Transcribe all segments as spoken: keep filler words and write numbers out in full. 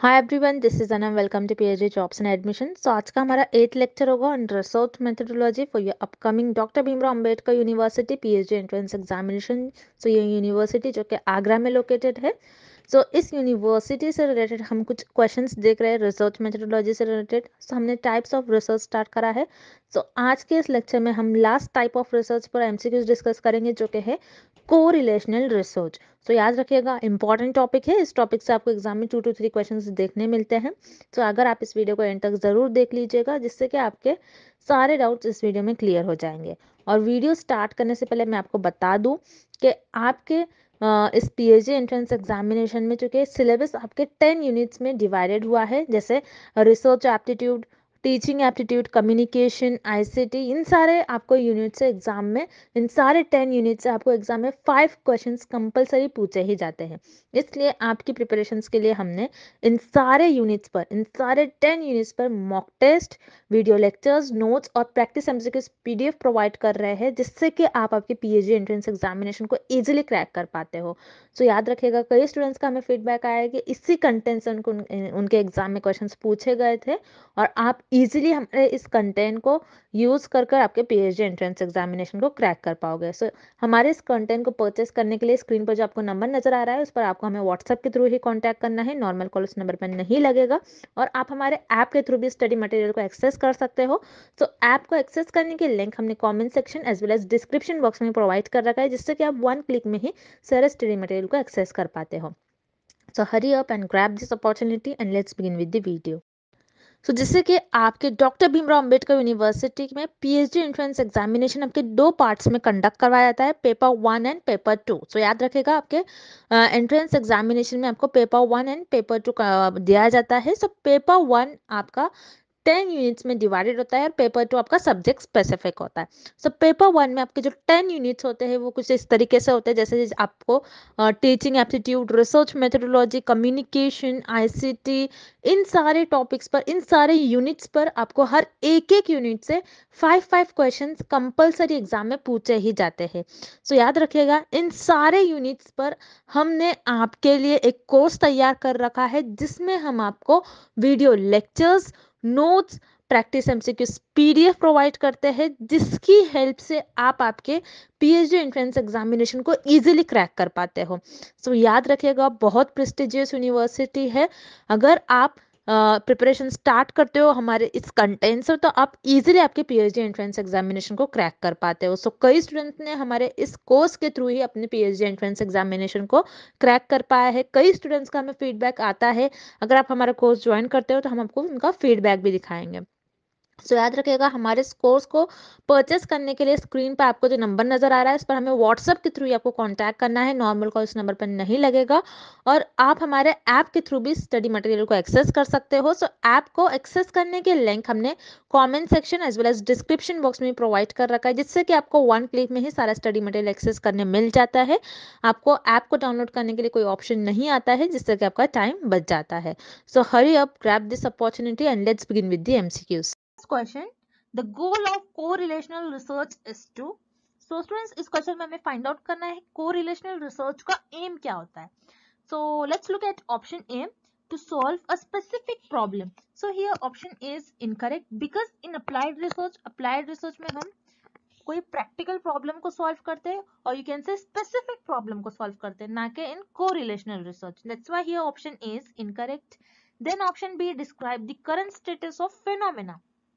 Hi everyone, this is Anam. Welcome to PhD jobs and admission. So आज का हमारा eight lecture होगा on research methodology for your upcoming doctor Bhimrao Ambedkar university PhD entrance examination. So ये university जो कि आगरा में located है। सो so, इस यूनिवर्सिटी से रिलेटेड हम कुछ क्वेश्चंस देख रहे हैं रिसर्च मेथोडोलॉजी से रिलेटेड। सो so, हमने टाइप्स ऑफ रिसर्च स्टार्ट करा है। सो so, आज के इस लेक्चर में हम लास्ट टाइप ऑफ रिसर्च पर एमसीक्यूज डिस्कस करेंगे जो कि है को रिलेशनल रिसर्च। सो याद रखिएगा, इंपॉर्टेंट टॉपिक है। इस टॉपिक से आपको एग्जाम में टू टू थ्री क्वेश्चंस देखने मिलते हैं। तो so, अगर आप इस वीडियो को एंड तक जरूर देख लीजिएगा जिससे कि आपके सारे डाउट्स इस वीडियो में क्लियर हो जाएंगे। और वीडियो स्टार्ट करने से पहले मैं आपको बता दूं कि आपके Uh, इस पीएचडी एंट्रेंस एग्जामिनेशन में चूंकि सिलेबस आपके टेन यूनिट्स में डिवाइडेड हुआ है, जैसे research aptitude, teaching aptitude, communication, ICT, इन सारे आपको यूनिट से एग्जाम में, इन सारे टेन यूनिट से आपको एग्जाम में फाइव क्वेश्चंस कंपलसरी पूछे ही जाते हैं। इसलिए आपकी प्रिपरेशंस के लिए हमने इन सारे यूनिट्स पर, इन सारे टेन यूनिट्स पर mock test, video lectures, notes और प्रैक्टिस एमसीक्यूज पीडीएफ प्रोवाइड कर रहे हैं जिससे कि आप आपके पीएचडी एंट्रेंस एग्जामिनेशन को इजीली क्रैक कर पाते हो। सो so, याद रखिएगा, कई स्टूडेंट्स का हमें फीडबैक आया है कि इसी कंटेंट से उनको उनके एग्जाम में क्वेश्चंस पूछे गए थे और आप इजीली हमारे इस कंटेंट को यूज कर कर आपके पीएचडी एंट्रेंस एग्जामिनेशन को क्रैक कर पाओगे। सो so, हमारे इस कंटेंट को परचेस करने के लिए स्क्रीन पर जो आपको नंबर नजर आ रहा है उस पर आपको हमें व्हाट्सएप के थ्रू ही कांटेक्ट करना है। नॉर्मल कॉल उस नंबर पर नहीं लगेगा। और आप हमारे ऐप के थ्रू भी स्टडी मटेरियल को एक्सेस कर सकते हो। तो so, ऐप को एक्सेस करने के लिंक हमने comment section as well as description box में प्रोवाइड कर रखा है जिससे कि आप वन क्लिक में ही सारे स्टडी मटेरियल को एक्सेस कर पाते हो। So hurry up and grab this opportunity and let's begin with the video. So so, जिससे कि आपके डॉक्टर भीमराव अंबेडकर यूनिवर्सिटी में पीएचडी एंट्रेंस एग्जामिनेशन आपके दो पार्ट्स में कंडक्ट करवाया जाता है, paper one and paper two. So याद रखेगा, आपके एंट्रेंस एग्जामिनेशन में आपको paper one and paper two दिया जाता है। सो पेपर वन आपका टेन यूनिट्स में डिवाइडेड होता है और पेपर टू आपका सब्जेक्ट स्पेसिफिक होता है। सो पेपर वन में आपके जो टेन यूनिट्स होते हैं वो कुछ इस तरीके से होते हैं, जैसे आपको teaching aptitude, research methodology, communication, ICT, इन सारे टॉपिक्स पर, इन सारे यूनिट्स पर आपको हर एक एक यूनिट से five five questions compulsory exam में पूछे ही जाते हैं। सो so, याद रखिएगा, इन सारे यूनिट्स पर हमने आपके लिए एक कोर्स तैयार कर रखा है जिसमें हम आपको video lectures, notes, practice MCQs PDF provide करते हैं जिसकी हेल्प से आप आपके पीएचडी एंट्रेंस एग्जामिनेशन को इजीली क्रैक कर पाते हो। सो so, याद रखिएगा, बहुत प्रेस्टिजियस यूनिवर्सिटी है। अगर आप प्रिपरेशन uh, स्टार्ट करते हो हमारे इस कंटेंट से तो आप इजीली आपके पीएचडी एंट्रेंस एग्जामिनेशन को क्रैक कर पाते हो। सो so, कई स्टूडेंट्स ने हमारे इस कोर्स के थ्रू ही अपने पीएचडी एंट्रेंस एग्जामिनेशन को क्रैक कर पाया है। कई स्टूडेंट्स का हमें फीडबैक आता है। अगर आप हमारा कोर्स ज्वाइन करते हो तो हम आपको उनका फीडबैक भी दिखाएंगे। सो so, याद रखिएगा, हमारे इस कोर्स को परचेस करने के लिए स्क्रीन पर आपको जो नंबर नजर आ रहा है इस पर हमें व्हाट्सएप के थ्रू ही आपको कांटेक्ट करना है। नॉर्मल कॉल इस नंबर पर नहीं लगेगा। और आप हमारे ऐप के थ्रू भी स्टडी मटेरियल को एक्सेस कर सकते हो। सो so, ऐप को एक्सेस करने के लिंक हमने comment section as well as description box में प्रोवाइड कर रखा है जिससे कि आपको वन क्लिक में ही सारा स्टडी मटेरियल एक्सेस करने मिल जाता है। आपको ऐप को डाउनलोड करने के लिए कोई ऑप्शन नहीं आता है जिससे कि आपका टाइम बच जाता है। So hurry up, grab this opportunity and let's begin with the MCQs. Question, the goal of correlational research is to. So students, इस क्वेश्चन में हमें फाइंड आउट करना है कोरिलेशनल रिसर्च का एम क्या होता है। So let's look at option A, to solve a specific problem. So here option A is incorrect because in applied research, applied research में हम कोई प्रैक्टिकल प्रॉब्लम को सॉल्व करते हैं और you can say specific problem को solve करते हैं, ना कि in correlational research. That's why here option A is incorrect. Then option B, describe the current status of phenomena.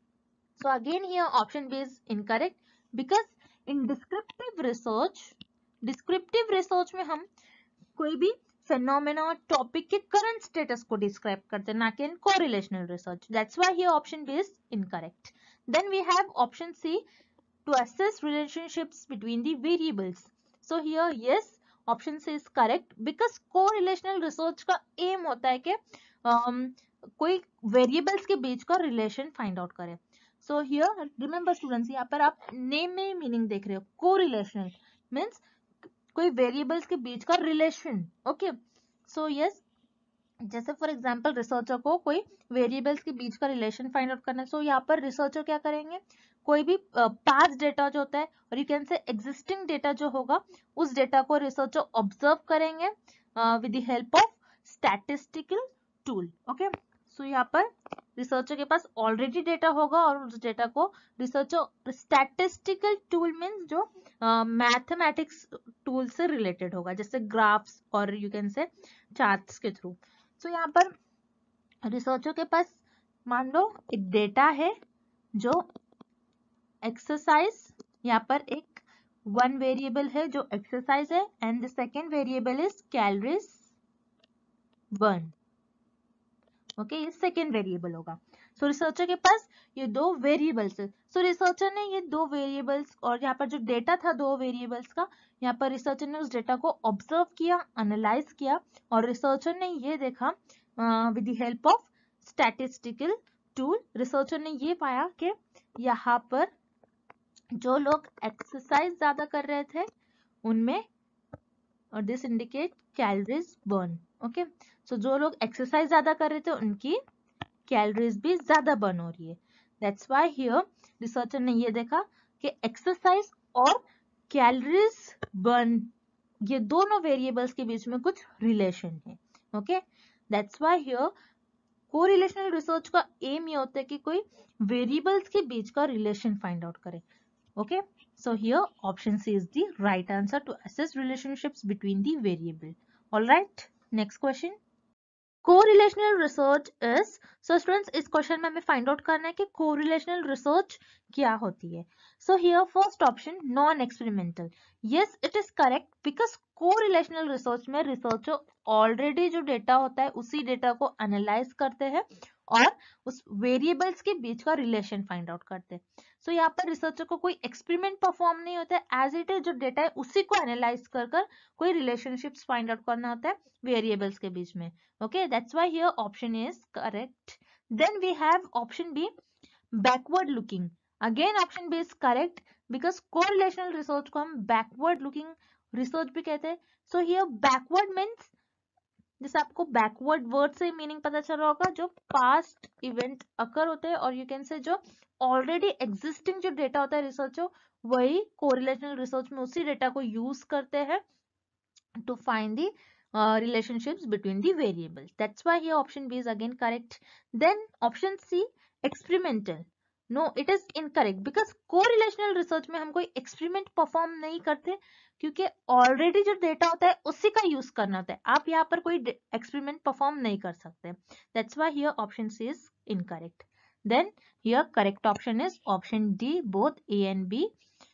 So again here option B is incorrect because in descriptive research, descriptive research में हम कोई भी phenomena topic के current status को describe करते हैं, ना कि in correlational research. That's why here option B is incorrect. Then we have option C, to assess relationships between the variables. So here yes, option C is correct because correlational research का aim होता है कि um, कोई variables के बीच का relation find out करे। So here remember students, यहाँ पर आप नेम में मीनिंग देख रहे हो। कोरिलेशनल मीन्स कोई वेरिएबल्स के बीच का रिलेशन। ओके, सो यस, जैसे फॉर एग्जांपल रिसर्चर को कोई वेरिएबल्स के बीच का रिलेशन फाइंड आउट करना है। सो so, यहाँ पर रिसर्चर क्या करेंगे, कोई भी पास्ट डेटा जो होता है और you can say existing data जो होगा उस डेटा को रिसर्चर ऑब्जर्व करेंगे with the help of statistical tool. Okay, यहाँ पर रिसर्चर के पास ऑलरेडी डेटा होगा और उस डेटा को रिसर्चर स्टैटिस्टिकल टूल मीन्स जो मैथमेटिक्स uh, टूल से रिलेटेड होगा, जैसे ग्राफ्स और यू कैन से चार्ट्स के थ्रू। सो यहाँ पर रिसर्चर के पास मान लो एक डेटा है जो एक्सरसाइज, यहाँ पर एक वन वेरिएबल है जो एक्सरसाइज है and the second variable is calories burn. Okay, ये सेकेंड वेरिएबल होगा। सो so, रिसर्चर के पास ये दो वेरिएबल्स है। सो so, रिसर्चर ने ये दो वेरिएबल्स और यहाँ पर जो डेटा था दो वेरिएबल्स का, यहाँ पर रिसर्चर ने उस डेटा को ऑब्जर्व किया, एनालाइज किया और रिसर्चर ने ये देखा with the help of statistical tool, researcher ने ये पाया कि यहाँ पर जो लोग एक्सरसाइज ज्यादा कर रहे थे उनमें, और this indicate calories burn. Okay, so जो लोग एक्सरसाइज ज्यादा कर रहे थे उनकी कैलोरीज भी ज्यादा बर्न हो रही है। दैट्स व्हाई हियर रिसर्चर ने ये देखा कि एक्सरसाइज और कैलोरीज बर्न ये दोनों वेरिएबल्स के बीच में कुछ रिलेशन है। Okay, that's why here correlational research का एम ये होता है कि कोई वेरिएबल्स के बीच का रिलेशन फाइंड आउट करे। Okay, so here option C is the right answer to assess relationships between the variable. All right, next question. Correlational research is, so students इस क्वेश्चन में हमें फाइंड आउट करना है कि correlational research क्या होती है। So here first option non experimental, yes it is correct because correlational research में रिसर्चर ऑलरेडी जो डेटा होता है उसी डेटा को एनालाइज करते हैं और उस वेरिएबल्स के बीच का रिलेशन फाइंड आउट करते हैं। सो so, यहाँ पर रिसर्चर को कोई एक्सपेरिमेंट परफॉर्म नहीं होता है, एज इट इज जो डेटा है उसी को एनालाइज कर कर कोई रिलेशनशिप्स फाइंड आउट करना होता है वेरिएबल्स के बीच में। Okay, that's why here option is correct. Then we have option B backward looking. Again option B is correct because correlational research को हम बैकवर्ड लुकिंग रिसर्च भी कहते हैं। सो हियर बैकवर्ड मीन्स, जैसे आपको बैकवर्ड वर्ड से meaning पता चल रहा होगा, जो पास्ट इवेंट अकर होते हैं और यू कैन से जो ऑलरेडी एग्जिस्टिंग जो डेटा होता है रिसर्चर वही कोरिलेशनल रिसर्च में उसी डेटा को यूज करते हैं to find the relationships between the variables. That's why here option B is again correct. Then option C experimental, no it is incorrect because correlational research में हम कोई experiment perform नहीं करते क्योंकि ऑलरेडी जो डेटा होता है उसी का यूज करना होता है, आप यहाँ पर कोई एक्सपेरिमेंट परफॉर्म नहीं कर सकते। That's why here option C is incorrect. Then here correct option is option D, both A and B.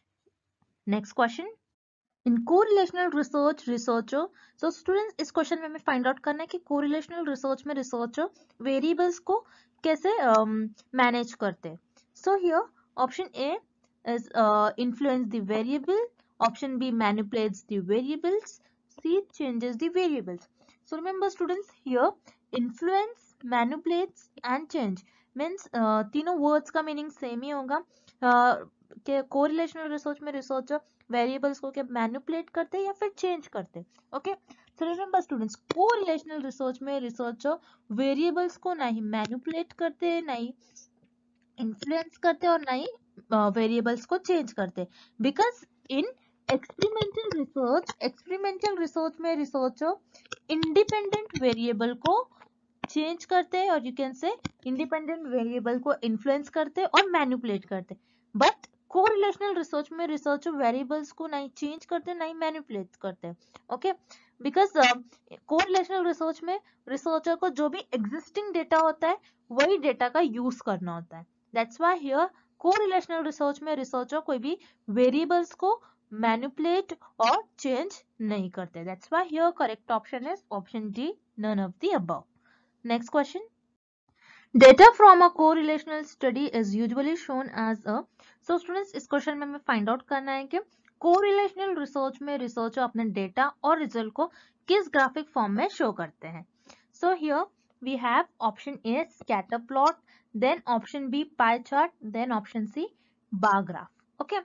Next question, in correlational research researcher, so students इस क्वेश्चन में हमें फाइंड आउट करना है कि correlational research में researcher variables को कैसे manage uh, करते हैं। So here option A is influence the variable, option B manipulates the variables, C changes the variables. So remember students here influence, manipulates and change means uh, तीनों words का meaning same ही होगा uh, कि correlational research में researcher variables को क्या manipulate करते हैं या फिर change करते हैं। okay, so remember students correlational research में researcher variables को ना ही manipulate करते हैं, ना ही influence करते हैं और ना ही uh, variables को change करते हैं। because in experimental research, experimental research में रिसर्चर इंडिपेंडेंट वेरिएबल को चेंज करते हैं और you can say independent variable को इन्फ्लुएंस करते हैं और मैनिपुलेट करते हैं। बट कोरिलेशनल रिसर्च में रिसर्चर वेरिएबल्स को नहीं चेंज करते नहीं मैनिपुलेट करते। ओके, बिकॉज कोरिलेशनल रिसर्च में रिसर्चर को जो भी एग्जिस्टिंग डेटा होता है वही डेटा का यूज करना होता है। That's why here correlational research में रिसर्चर कोई भी वेरिएबल्स को मैनिपुलेट और चेंज नहीं करते। That's why here correct option is option D, none of the above. Next question. Data from a correlational study is usually shown as a, so students इस question में हमें find out करना है कि correlational research में researcher अपने data और result को किस ग्राफिक फॉर्म में शो करते हैं। So here we have option A scatter plot, then option B pie chart, then option C bar graph. Okay.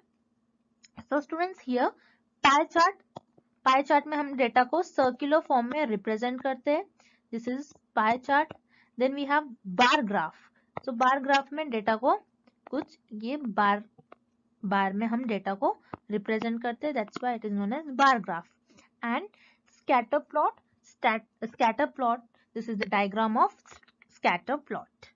So students here pie chart, pie chart में हम data को circular form में represent करते हैं, this is pie chart. Then we have bar graph, so bar graph में data को कुछ ये बार बार में हम डेटा को रिप्रेजेंट करते हैं, that's why it is known as bar graph. And scatter plot, stat, scatter plot, this is the diagram of scatter plot.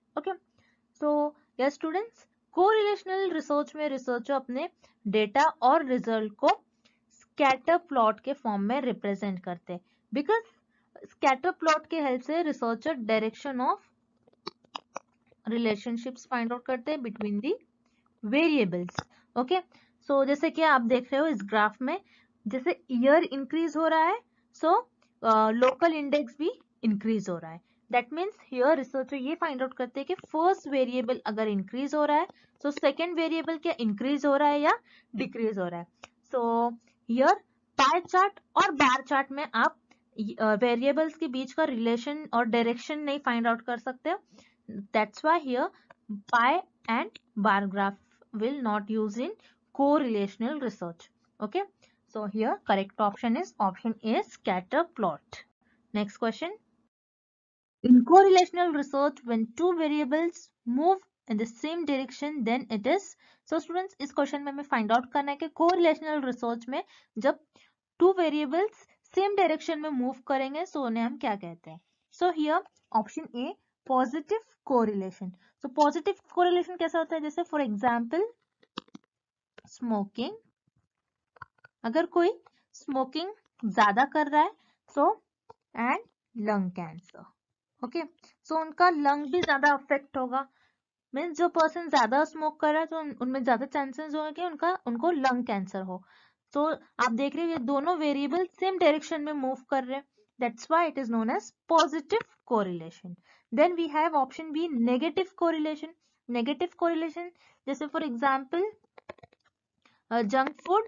Okay, so yes students, correlational research में रिसर्चर अपने डेटा और result को scatter plot के form में represent करते हैं, because scatter plot के help से researcher direction of relationships find out करते हैं between the variables. Okay, so जैसे कि आप देख रहे हो इस ग्राफ में, जैसे ईयर इंक्रीज हो रहा है, सो लोकल इंडेक्स भी इंक्रीज हो रहा है। दैट मीन्स हियर रिसर्चर ये फाइंड आउट करते हैं कि फर्स्ट वेरिएबल अगर इंक्रीज हो रहा है, सो सेकेंड वेरिएबल क्या इंक्रीज हो रहा है या डिक्रीज हो रहा है। सो हियर पाई चार्ट और बार चार्ट में आप वेरिएबल्स uh, के बीच का रिलेशन और डायरेक्शन नहीं फाइंड आउट कर सकते। That's why here pie and bar graph will not use in correlational research. Okay, so here correct option is option A, scatter plot. Next question. In correlational research, when two variables move in the same direction, then it is, so students इस question में हमें find out करना है कि correlational research में जब two variables same direction में move करेंगे, so उन्हें हम क्या कहते हैं। So here option A, positive correlation. So positive correlation कैसा होता है, जैसे for example स्मोकिंग, अगर कोई स्मोकिंग ज्यादा कर रहा है, so and lung cancer, okay, so उनका लंग भी ज्यादा अफेक्ट होगा। मीन्स जो पर्सन ज्यादा स्मोक कर रहा है तो उन, उनमें ज्यादा चांसेस होंगे कि उनका उनको लंग कैंसर हो। तो so, आप देख रहे हो ये दोनों वेरिएबल सेम डायरेक्शन में मूव कर रहे हैं, that's why it is known as positive correlation. Then we have option B, negative correlation. Negative correlation जैसे for example junk food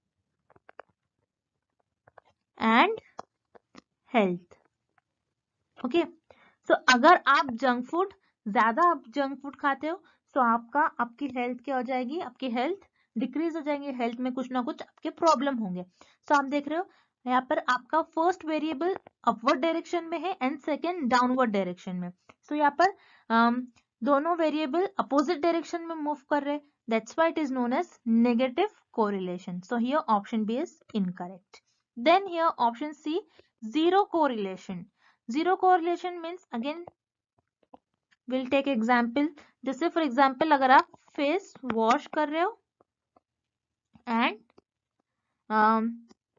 and health. Okay, so अगर आप जंक फूड ज्यादा आप junk food खाते हो, तो so आपका आपकी हेल्थ क्या हो जाएगी, आपकी हेल्थ डिक्रीज हो जाएगी, हेल्थ में कुछ ना कुछ आपके प्रॉब्लम होंगे। सो so आप देख रहे हो यहाँ पर आपका फर्स्ट वेरिएबल अपवर्ड डायरेक्शन में है एंड सेकेंड डाउनवर्ड डायरेक्शन में। सो so यहाँ पर um, दोनों वेरिएबल अपोजिट डायरेक्शन में मूव कर रहे हैं, that's why it is known as negative correlation. So here option B is incorrect. Then here option C, zero correlation. Zero correlation means again we'll take example. जैसे for example अगर आप face wash कर रहे हो and um,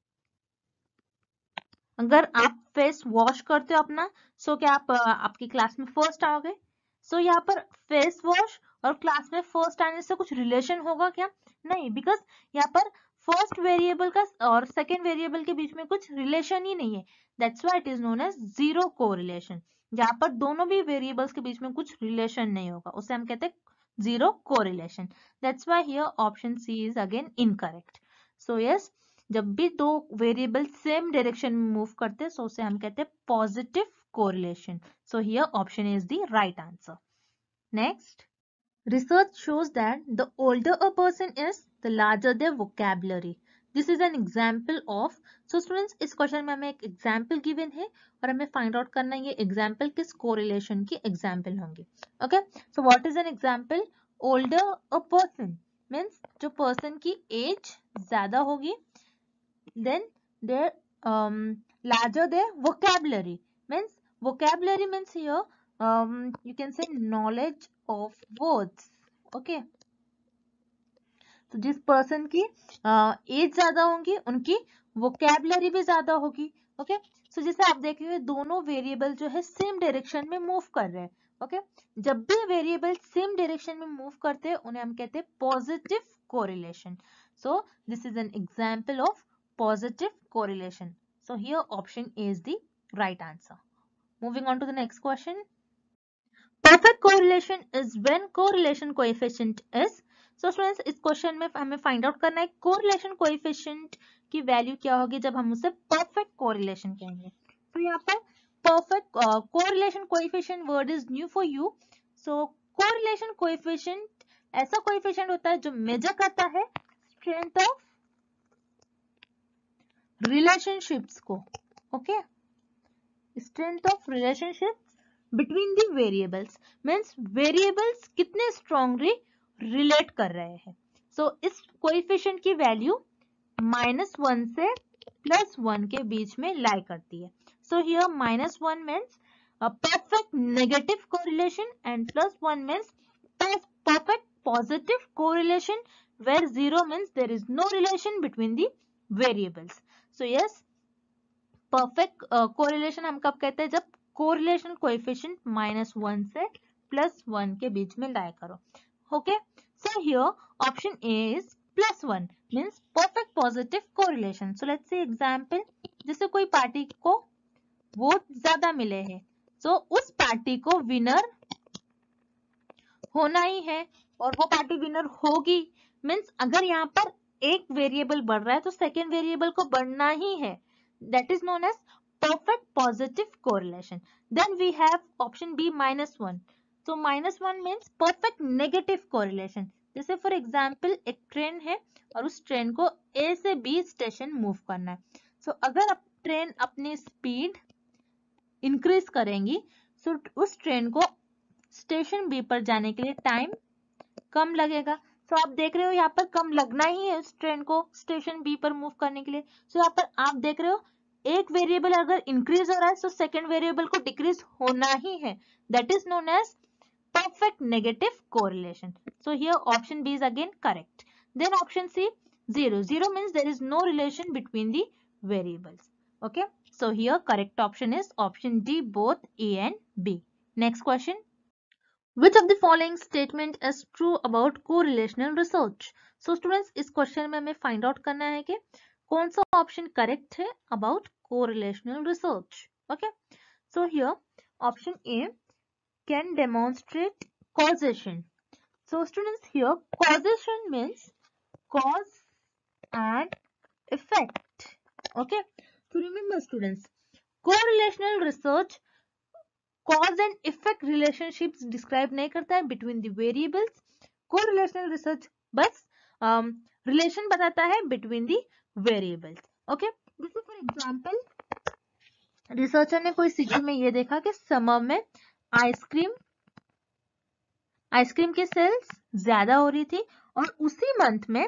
अगर आप face wash करते हो अपना, सो so क्या आप आपकी क्लास में फर्स्ट आओगे। सो so यहाँ पर फेस वॉश और क्लास में फर्स्ट आने से कुछ रिलेशन होगा क्या, नहीं, बिकॉज यहाँ पर फर्स्ट वेरिएबल का और सेकेंड वेरिएबल के बीच में कुछ रिलेशन ही नहीं है, that's why it is known as zero correlation. जहाँ पर दोनों भी वेरिएबल्स के बीच में कुछ रिलेशन नहीं होगा उसे हम कहते हैं zero correlation, that's why here option C is again incorrect. So yes, जब भी दो वेरिएबल सेम डायरेक्शन में मूव करते हैं, सो उसे हम कहते हैं positive correlation. So here option is the right answer. Next, research shows that the older a person is, the larger their vocabulary. This is an example of, so students इस question में हमें एक example given है और हमें find out करना है ये एग्जाम्पल किस कोरिलेशन की एग्जाम्पल होंगी। Okay, so what is an example, older a person means जो पर्सन की एज ज्यादा होगी, then their um, larger their vocabulary means, vocabulary means here um, you can say knowledge of words। okay, तो जिस person की age ज्यादा होंगी उनकी वोकेबलरी भी ज्यादा होगी। ओके, सो जैसे आप देख रहे हो दोनों वेरिएबल जो है सेम डायरेक्शन में मूव कर रहे हैं। ओके, जब भी वेरिएबल सेम डायरेक्शन में मूव करते हैं उन्हें हम कहते हैं positive correlation. So this is an example of positive correlation. So here option A is the right answer. Moving on to the next question. Perfect correlation is when correlation coefficient is, so students इस question में हमें find out करना है correlation coefficient की value क्या होगी जब हम उसे perfect correlation कहेंगे। तो यहाँ पर perfect uh, correlation coefficient word is new for you. So correlation coefficient ऐसा coefficient होता है जो मेजर करता है strength of रिलेशनशिप्स को। ओके, strength of relationships between the variables means variables कितने स्ट्रांगली रिलेट कर रहे हैं। सो so, इस कोएफिशिएंट की वैल्यू माइनस वन से प्लस वन के बीच में लाई करती है। So here minus one means perfect negative correlation, and plus one means perfect positive correlation, where zero means there is no relation between the variables. So yes, perfect uh, correlation हम कब कहते हैं, जब correlation coefficient minus one से plus one के बीच में लाया करो. Okay, so here option A is plus one means perfect positive correlation. So let's say example, जैसे कोई पार्टी को वोट ज्यादा मिले हैं, so उस पार्टी को विनर होना ही है और वो पार्टी विनर होगी. मीन्स अगर यहाँ पर एक वेरिएबल बढ़ रहा है तो सेकेंड वेरिएबल को बढ़ना ही है. That is known as perfect positive correlation. Then we have option B minus one. तो minus one means perfect negative correlation. जैसे फॉर एग्जाम्पल एक ट्रेन है और उस ट्रेन को ए से बी स्टेशन मूव करना है. सो so, अगर अब ट्रेन अपनी स्पीड इंक्रीज करेंगी सो so उस ट्रेन को स्टेशन बी पर जाने के लिए टाइम कम लगेगा. तो आप देख रहे हो यहाँ पर कम लगना ही है उस ट्रेन को स्टेशन बी पर मूव करने के लिए. सो यहाँ पर आप देख रहे हो एक वेरिएबल अगर इंक्रीज हो रहा है तो सेकेंड वेरिएबल को डिक्रीज होना ही है. That is known as perfect negative correlation. So here option B is again correct. Then option C, zero. Zero means there is no relation between the variables. Okay. So here correct option is option D, both A and B. Next question. Which of the following statement is true about correlational research? So students, इस question में हमें find out करना है कि कौन सा option correct है about correlational research. Okay. So here option A can demonstrate causation. So students, here causation means cause and effect. Okay. So remember students, correlational research cause and effect relationships describe नहीं करता है between the variables. Correlational research बस um, relation बताता है between the variables. Okay. जैसे for example, researcher ने कोई city में ये देखा कि समर में आइसक्रीम आइसक्रीम की सेल्स ज्यादा हो रही थी और उसी मंथ में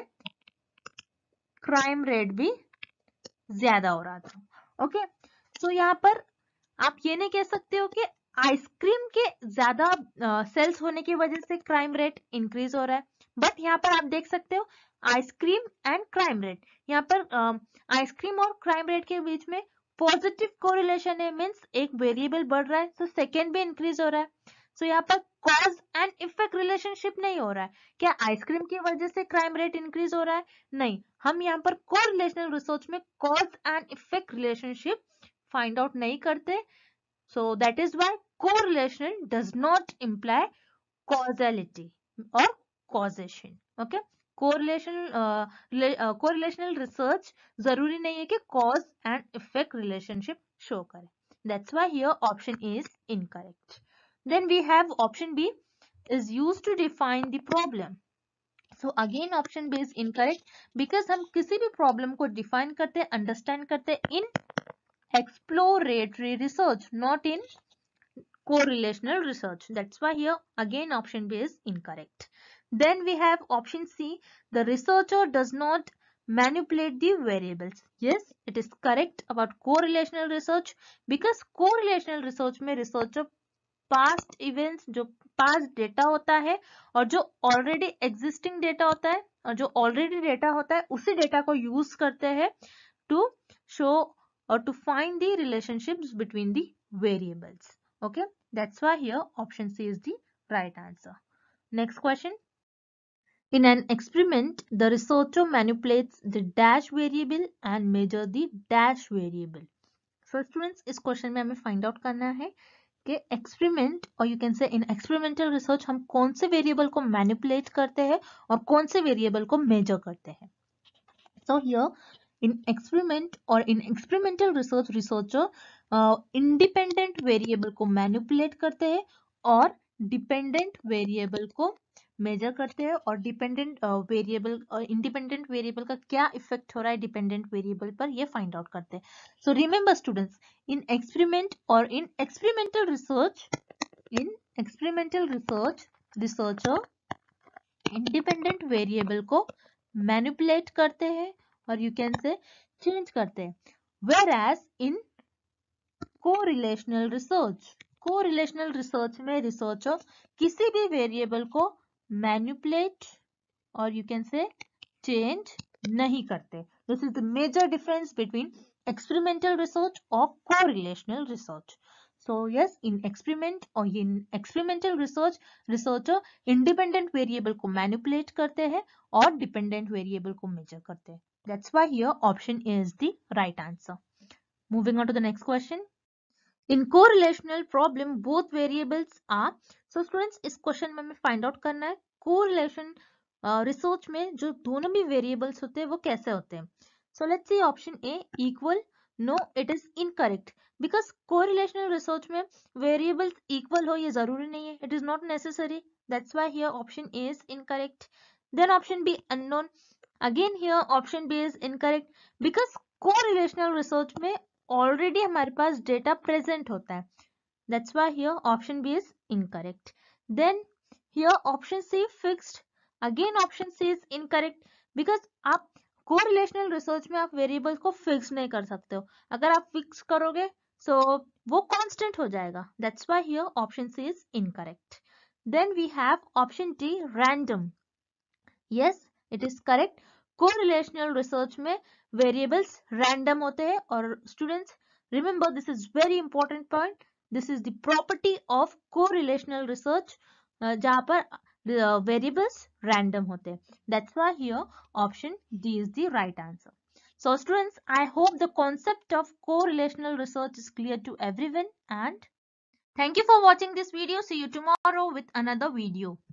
क्राइम रेट भी ज्यादा हो रहा था. ओके. सो यहाँ पर आप ये नहीं कह सकते हो कि आइसक्रीम के ज्यादा सेल्स होने की वजह से क्राइम रेट इंक्रीज हो रहा है. बट यहाँ पर आप देख सकते हो आइसक्रीम एंड क्राइम रेट, यहाँ पर आइसक्रीम और क्राइम रेट के बीच में पॉजिटिव कोरिलेशन है. मीन्स एक वेरिएबल बढ़ रहा है तो सेकेंड भी इंक्रीज हो रहा है. सो so, यहाँ पर कॉज एंड इफेक्ट रिलेशनशिप नहीं हो रहा है. क्या आइसक्रीम की वजह से क्राइम रेट इंक्रीज हो रहा है? नहीं. हम यहाँ पर कोरिलेशनल रिसर्च में cause and effect relationship find out नहीं करते. So that is why correlation does not imply causality और causation. Okay. Correlation correlational research जरूरी नहीं है कि cause and effect relationship show करे. That's why here option A is incorrect. Then we have option B is used to define the problem. So again option B is incorrect because हम किसी भी problem को define करते हैं, understand करते हैं in exploratory research, not in correlational research. That's why here again option B is incorrect. Then we have option C, the researcher does not manipulate the variables. Yes, it is correct about correlational research because correlational research में researcher past events, जो past data होता है और जो already existing data होता है और जो ऑलरेडी डेटा होता है उसी डेटा को यूज करते हैं टू शो और to find the relationships between the variables. Okay. That's why here option C is the right answer. Next question. In an experiment, the researcher manipulates the dash variable and measure the dash variable. So students, इस question में हमें find out करना है कि experiment और you can से इन experimental research हम कौन से वेरिएबल को मैनिपुलेट करते हैं और कौन से वेरिएबल को मेजर करते हैं. सो हियर इन एक्सपेरिमेंट और in experimental research researcher independent variable को मैनिपुलेट करते हैं और डिपेंडेंट वेरिएबल को मेजर करते हैं और डिपेंडेंट वेरिएबल और इंडिपेंडेंट वेरिएबल का क्या इफेक्ट हो रहा है डिपेंडेंट वेरिएबल पर ये फाइंड आउट करते हैं. So remember students, in experiment और in experimental research in experimental research researcher independent variable को मैनिपुलेट करते हैं और यू कैन से चेंज करते हैं. Whereas in correlational research correlational research में रिसर्चर किसी भी वेरिएबल को मैनिपुलेट और यू कैन से चेंज नहीं करते. This is the major difference between experimental research और correlational research. So yes, in experiment or in experimental research, researcher independent variable को manipulate करते हैं और dependent variable को measure करते हैं. That's why here option A is the right answer. Moving on to the next question. In correlational problem, both variables are. So students, इस question में हमें find out करना है correlation uh, research में जो दोनों भी variables होते हैं वो कैसे होते हैं. So let's see option A equal. No, it is incorrect because correlational research में variables equal हो ये जरूरी नहीं है. It is not necessary. That's why here option A is incorrect. Then option B unknown. Again here option B is incorrect because correlational research में already हमारे पास data present होता है. That's why here option B is incorrect. Then here option C fixed. Again option C is incorrect because आप correlational research में आप variables को fix नहीं कर सकते हो. अगर आप फिक्स करोगे सो so वो कांस्टेंट हो जाएगा. That's why here option C is incorrect. Then we have option D random. Yes, it is correct. Correlational research में वेरिएबल्स रैंडम होते हैं और students remember this is very important point. This is the property of correlational research जहां पर the variables random होते हैं. That's why here option D is the right answer. So students, I hope the concept of correlational research is clear to everyone and thank you for watching this video. See you tomorrow with another video.